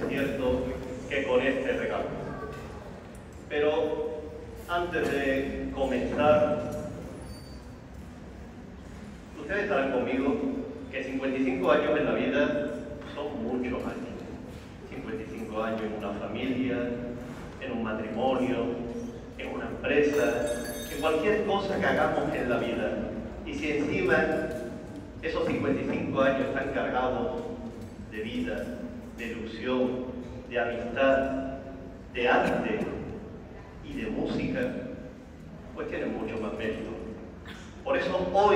concierto que con este regalo. Pero antes de comenzar, ustedes estarán conmigo que 55 años en la vida son muchos años. 55 años en una familia, en un matrimonio, en una empresa, en cualquier cosa que hagamos en la vida. Y si encima esos 55 años están cargados de vida, de ilusión, de amistad, de arte y de música, pues tienen mucho más mérito. Por eso hoy,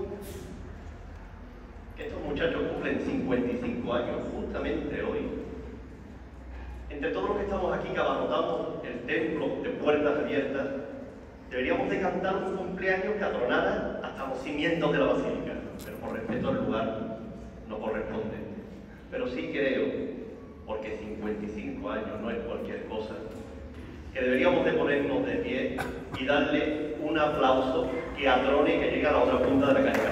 que estos muchachos cumplen 55 años, justamente hoy, entre todos los que estamos aquí que abarrotamos el templo de puertas abiertas, deberíamos de cantar un cumpleaños que atronara hasta los cimientos de la basílica, pero por respeto al lugar no corresponde. Pero sí creo, porque 55 años no es cualquier cosa, que deberíamos de ponernos de pie y darle un aplauso que atrone y que llegue a la otra punta de la calle.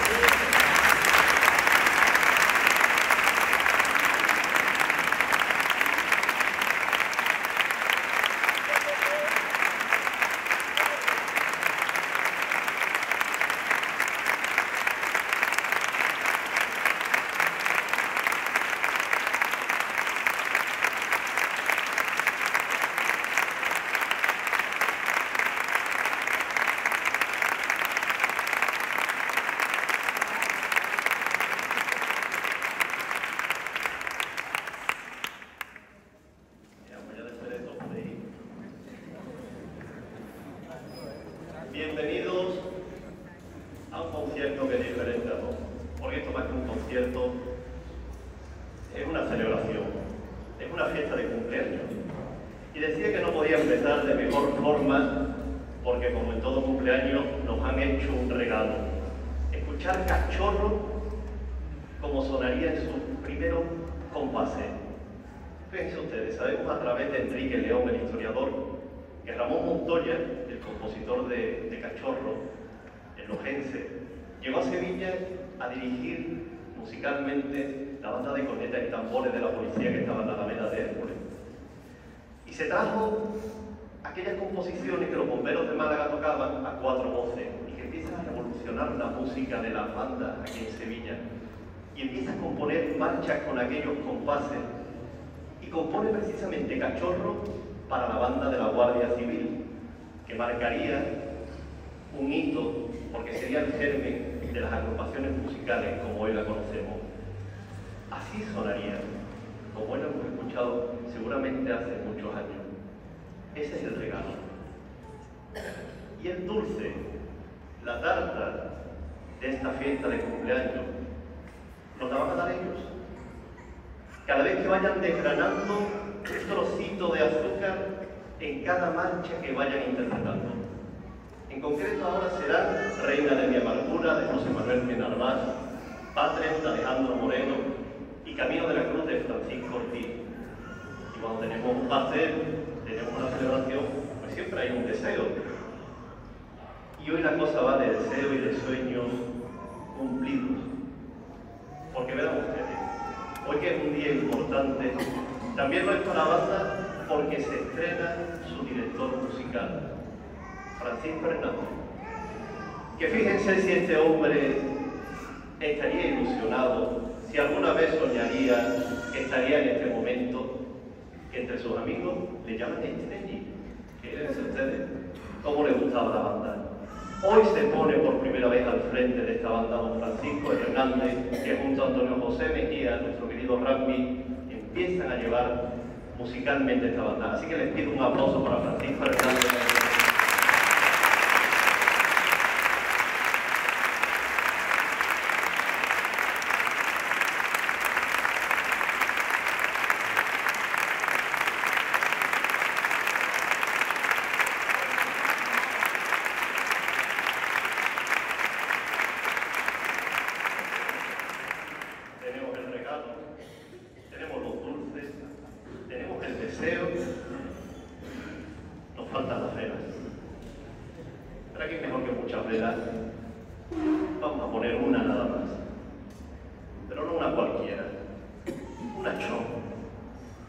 Bienvenidos a un concierto que es diferente a todos, porque esto más que un concierto es una celebración, es una fiesta de cumpleaños. Y decía que no podía empezar de mejor forma, porque como en todo cumpleaños nos han hecho un regalo. Escuchar Cachorro como sonaría en sus primeros compases. Fíjense ustedes, sabemos a través de Enrique León, el historiador, que Ramón Montoya, el compositor de Cachorro, el lojense, llegó a Sevilla a dirigir musicalmente la banda de cornetas y tambores de la policía que estaba en la Alameda de Hércules. Y se trajo aquellas composiciones que los bomberos de Málaga tocaban a cuatro voces y que empiezan a revolucionar la música de las bandas aquí en Sevilla. Y empieza a componer marchas con aquellos compases y compone precisamente Cachorro para la banda de la Guardia Civil, que marcaría un hito porque sería el germen de las agrupaciones musicales como hoy la conocemos. Así sonaría, como hoy lo hemos escuchado seguramente hace muchos años. Ese es el regalo. Y el dulce, la tarta de esta fiesta de cumpleaños, nos la van a dar ellos. Cada vez que vayan desgranando un trocito de azúcar en cada marcha que vayan interpretando. En concreto ahora será Reina de mi amargura de José Manuel Benalmás, Patres de Alejandro Moreno y Camino de la Cruz de Francisco Ortiz. Y cuando tenemos un pastel, tenemos una celebración, pues siempre hay un deseo. Y hoy la cosa va de deseo y de sueños cumplidos. Porque vean ustedes, hoy que es un día importante, también lo es para la banda porque se estrena su director musical, Francisco Hernández. Que fíjense si este hombre estaría ilusionado, si alguna vez soñaría que estaría en este momento, que entre sus amigos le llaman Estrelli. Fíjense ustedes cómo le gustaba la banda. Hoy se pone por primera vez al frente de esta banda don Francisco Hernández, que junto a Antonio José Mejía, nuestro querido Rambi, empiezan a llevar musicalmente esta banda. Así que les pido un aplauso para Francisco Hernández. Tenemos los dulces, tenemos el deseo, nos faltan las velas. Pero aquí es mejor que muchas velas. Vamos a poner una nada más, pero no una cualquiera, una chon,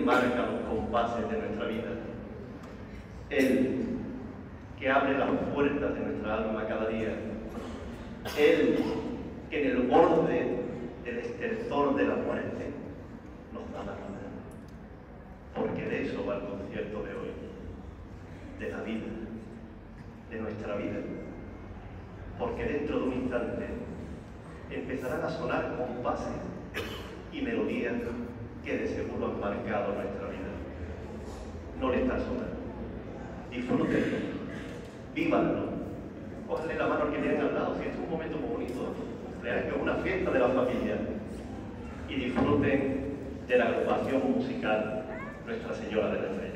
marca los compases de nuestra vida. Él que abre las puertas de nuestra alma cada día. Él que en el borde del estertor de la muerte nos da la vida. Porque de eso va el concierto de hoy. De la vida. De nuestra vida. Porque dentro de un instante empezarán a sonar compases y melodías que de seguro han marcado nuestra vida. No le están sonando. Disfrútenlo, vívanlo, cójanle la mano al que tienen al lado, si este es un momento muy bonito, cumpleaños, una fiesta de la familia, y disfruten de la agrupación musical Nuestra Señora de la Estrella.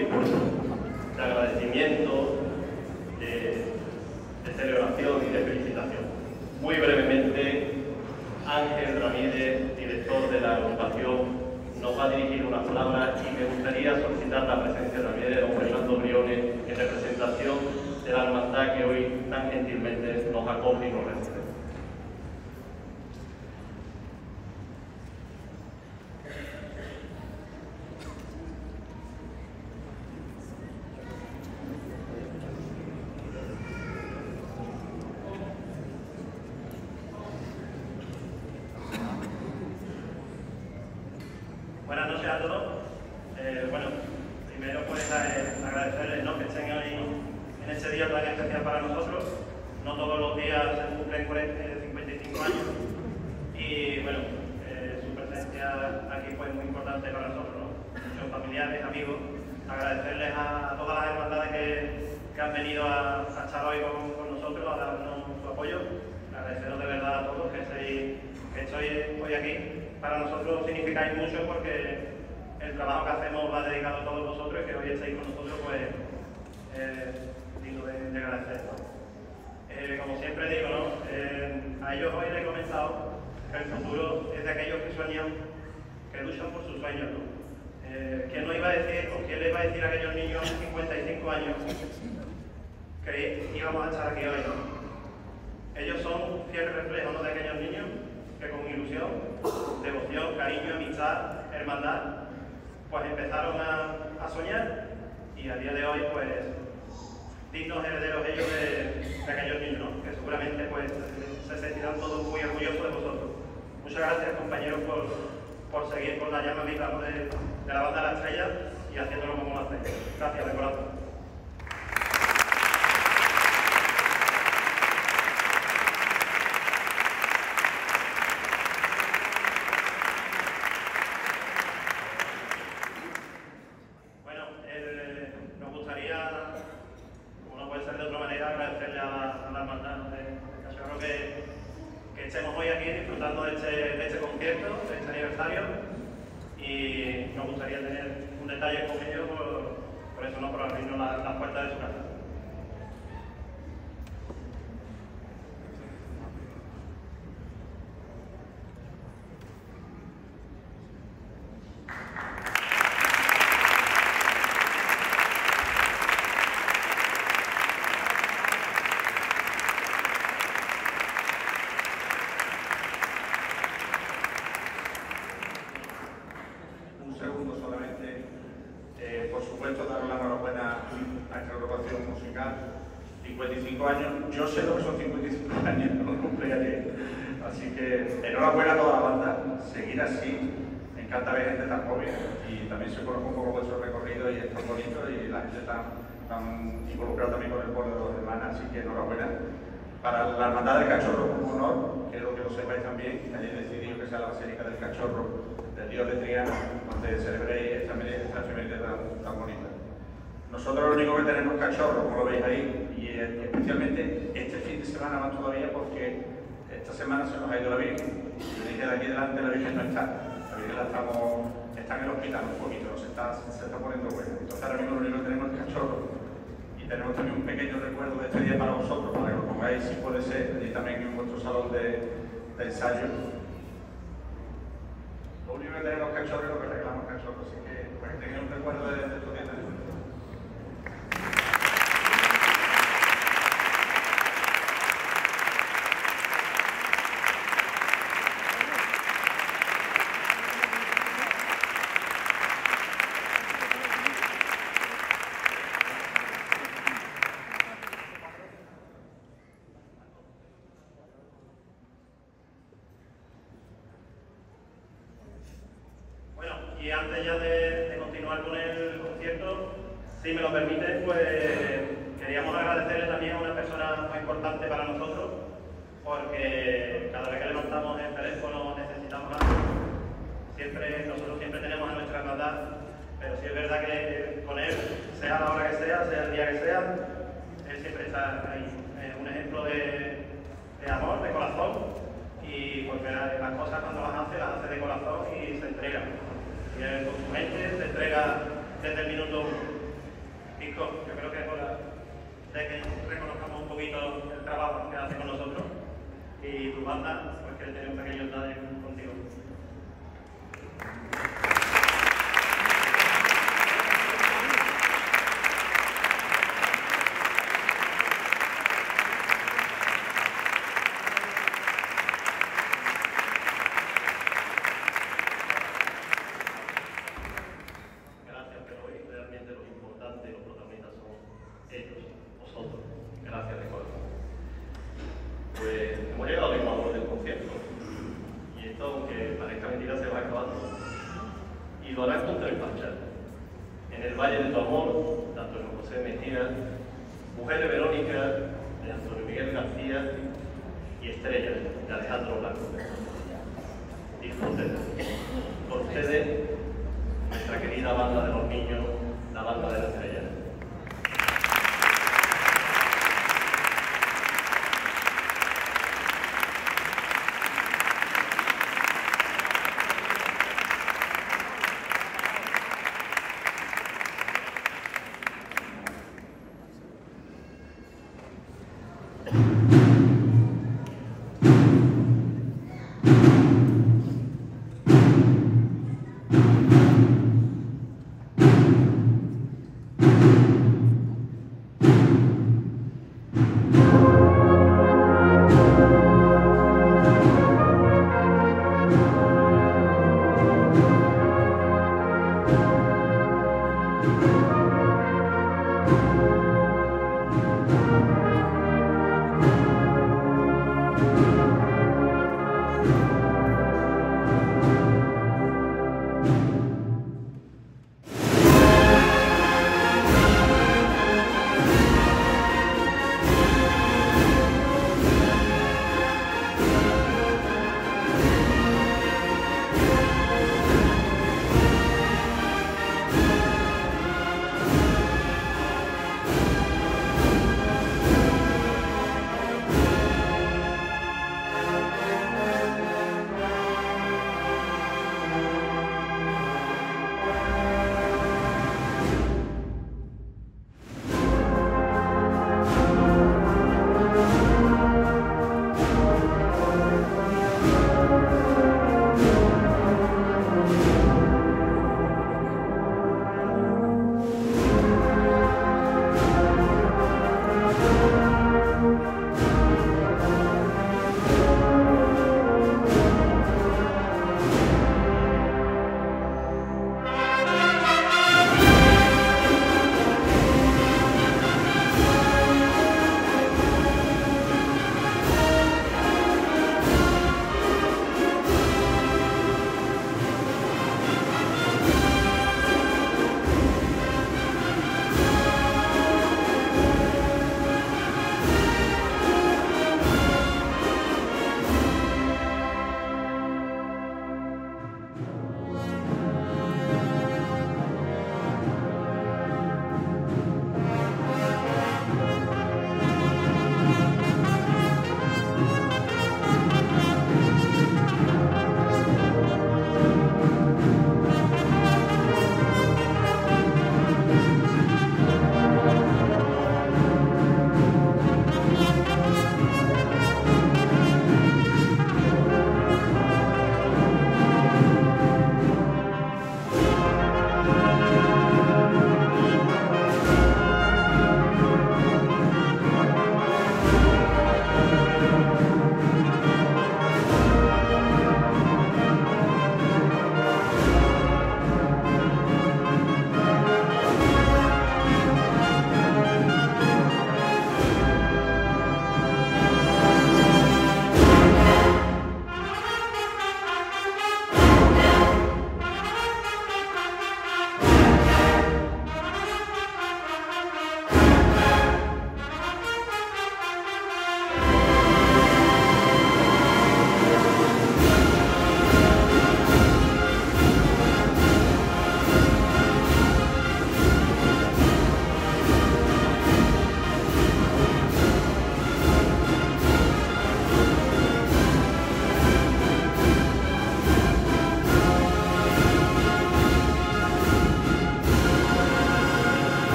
discurso de agradecimiento, de celebración y de felicitación. Muy brevemente, Ángel Ramírez, director de la agrupación, nos va a dirigir unas palabras y me gustaría solicitar la presencia también de don Fernando Briones en representación de la hermandad que hoy tan gentilmente nos acoge y nos recibe. Buenas noches a todos. Bueno, primero pues agradecerles, ¿no?, que estén hoy en este día tan especial para nosotros. No todos los días se cumplen 55 años y bueno, su presencia aquí fue muy importante para nosotros, ¿no? Muchos familiares, amigos. Agradecerles a todas las hermandades que han venido a estar hoy con nosotros, a darnos su apoyo. Agradeceros de verdad a todos que estoy hoy aquí. Para nosotros significáis mucho porque el trabajo que hacemos va dedicado a todos vosotros y que hoy estéis con nosotros, pues digno de agradecer, ¿no? Como siempre digo, ¿no? A ellos hoy les he comentado que el futuro es de aquellos que sueñan, que luchan por sus sueños, ¿no? ¿Quién nos iba a decir, o quién le iba a decir a aquellos niños de 55 años que íbamos a estar aquí hoy, ¿no? Ellos son fiel reflejo, ¿no?, de aquellos niños que con ilusión, devoción, cariño, amistad, hermandad, pues empezaron a soñar y a día de hoy, pues, dignos herederos ellos de aquellos niños, ¿no?, que seguramente pues se sentirán todos muy orgullosos de vosotros. Muchas gracias, compañeros, por seguir con la llama viva de la banda de la estrella y haciéndolo como lo hacéis. Gracias, de corazón. Nos gustaría, como no puede ser de otra manera, agradecerle a la hermandad de Cachorro que estemos hoy aquí disfrutando de este concierto, de este aniversario, y nos gustaría tener un detalle con ellos, por eso no, por abrirnos las puertas de su casa. Por supuesto, dar la enhorabuena a esta agrupación musical. 55 años, yo sé lo que son 55 años, no lo cumplí ayer. Así que enhorabuena a toda la banda, seguir así. Me encanta ver gente tan joven y también se conozco un poco vuestro recorrido y es tan bonito y la gente tan involucrada también con el pueblo de los hermanos, así que enhorabuena. Para la hermandad del Cachorro, un honor, quiero que lo sepáis también, que hayáis decidido que sea la basílica del Cachorro, del Dios de Triana, donde celebréis esta efeméride tan bonita. Nosotros lo único que tenemos Cachorro, como lo veis ahí, y especialmente este fin de semana más todavía, porque esta semana se nos ha ido la Virgen, y dije de aquí delante la Virgen no está. La Virgen está en el hospital un poquito, se está poniendo buena. Entonces ahora mismo lo único que tenemos es Cachorro. Y tenemos también un pequeño recuerdo de este día para vosotros, para que lo pongáis, si puede ser, allí también en vuestro salón de ensayo. Lo único que tenemos Cachorro es lo que regalamos Cachorro, así que para que tengáis un recuerdo de estos días. Y antes ya de continuar con el concierto, si me lo permiten, pues queríamos agradecerle también a una persona muy importante para nosotros, porque cada vez que levantamos el teléfono necesitamos algo. Nosotros siempre tenemos a nuestra hermandad, pero sí es verdad que con él, sea la hora que sea el día que sea, él siempre está ahí. Un ejemplo de amor, de corazón, y porque las cosas cuando las hace de corazón y se entrega. Con su gente se entrega desde el minuto 1. Francisco, yo creo que es hora de que reconozcamos un poquito el trabajo que hace con nosotros y tu banda pues quiere tener un pequeño detalle contigo. Gracias de corazón. Pues hemos llegado al ecuador del concierto. Y esto, aunque parezca mentira, se va acabando. Y lo harán con 3 marchas. En el Valle de tu Amor, de Antonio José Mejía, Mujer de Verónica, de Antonio Miguel García, y Estrella, de Alejandro Blanco. Disfruten. Con ustedes, nuestra querida banda de los niños, la banda de la Estrella.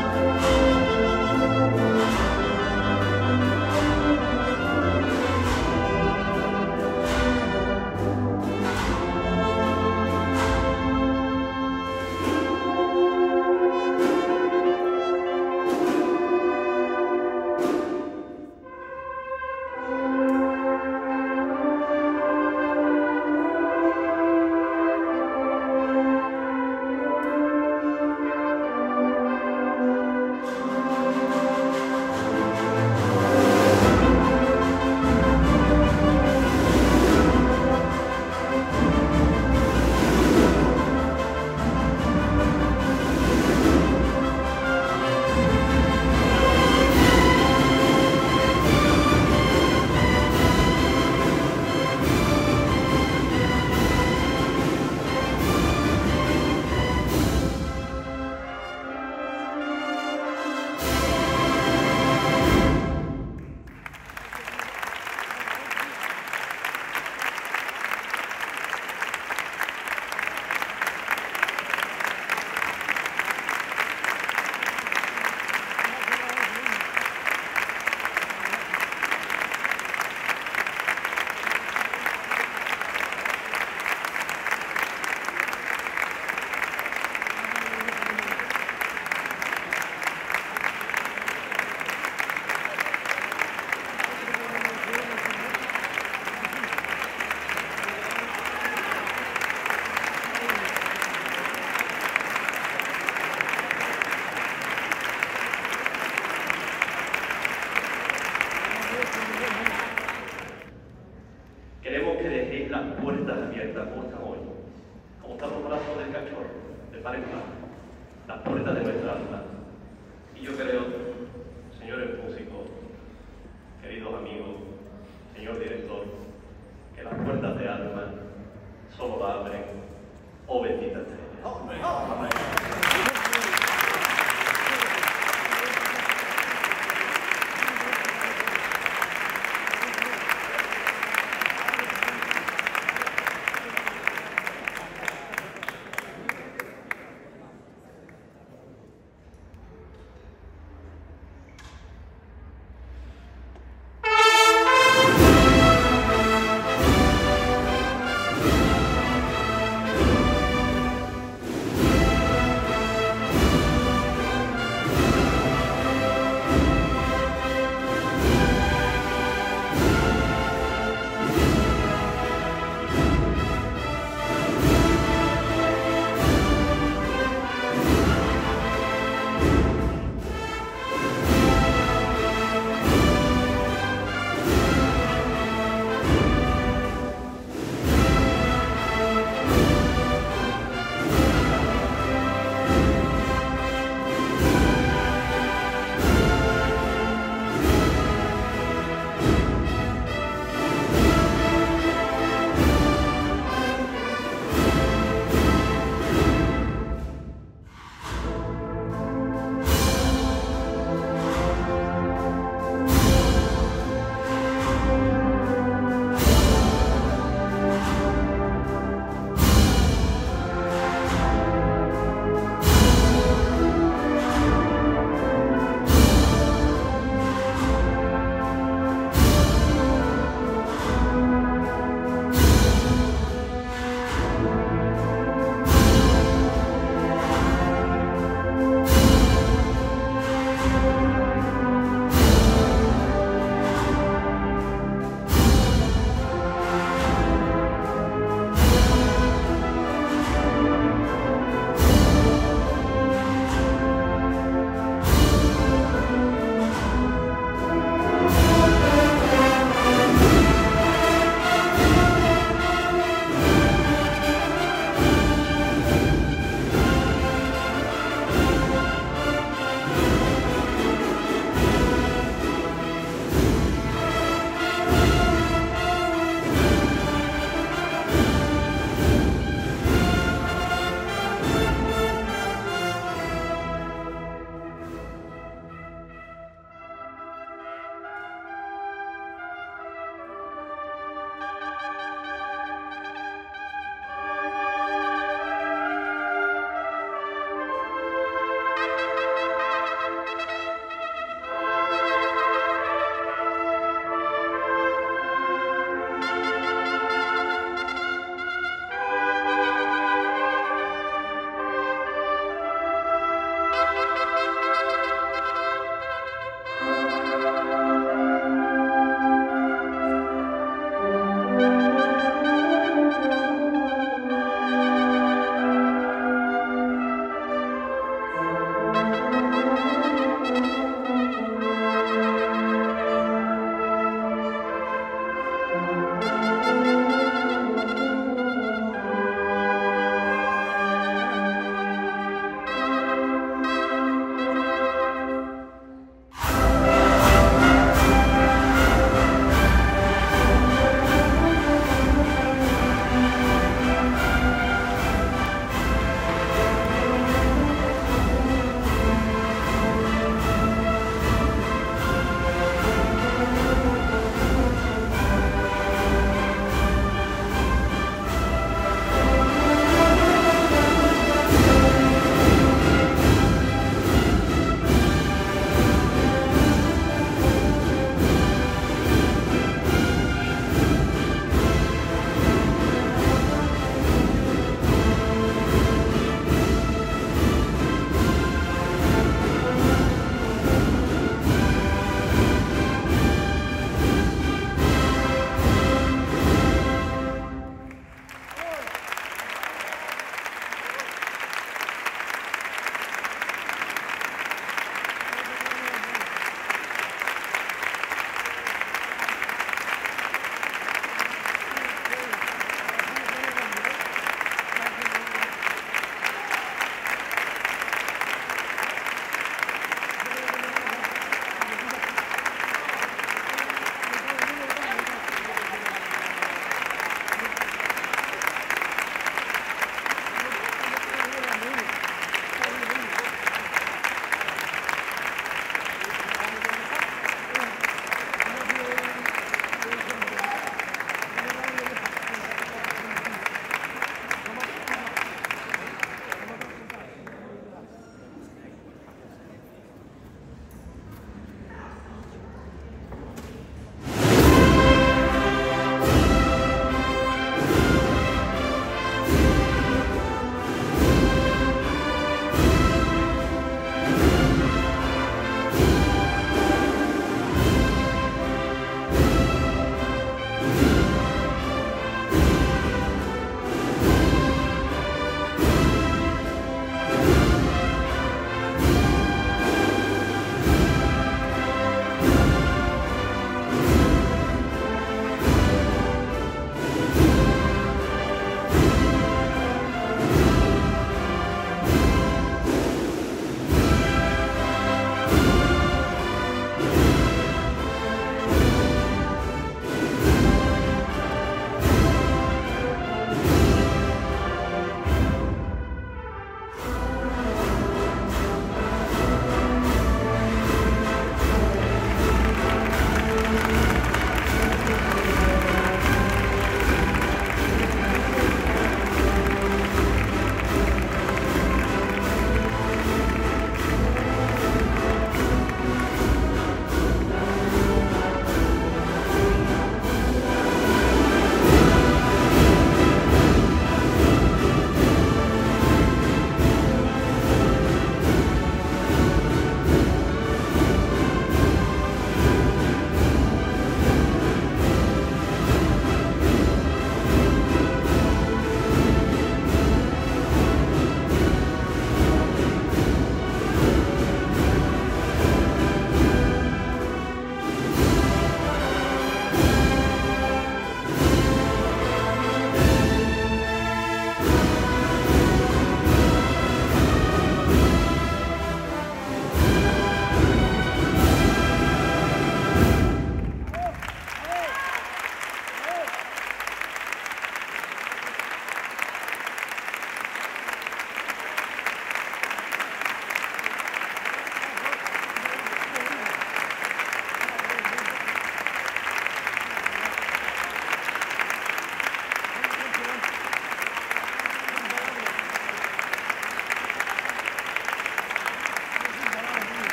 Queremos que dejéis las puertas abiertas como están hoy, como están los brazos del cachorro, de par en par, las puertas de nuestra alma. Y yo creo